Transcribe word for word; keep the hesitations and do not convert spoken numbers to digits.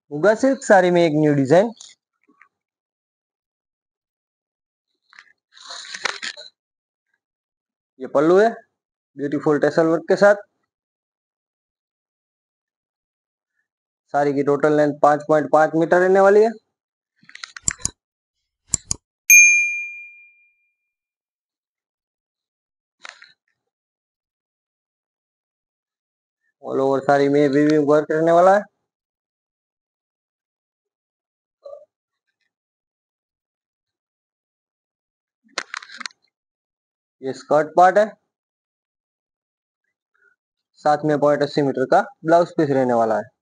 Muga silk sari में एक new design. ये पल्लू है ब्यूटीफुल टेसल वर्क के साथ। साड़ी की टोटल लेंथ पाँच पॉइंट पाँच मीटर रहने वाली है। ऑल ओवर साड़ी में वीविंग वर्क रहने वाला है। ये स्कर्ट पार्ट है, साथ में पॉइंट अस्सी मीटर का ब्लाउज पीस रहने वाला है।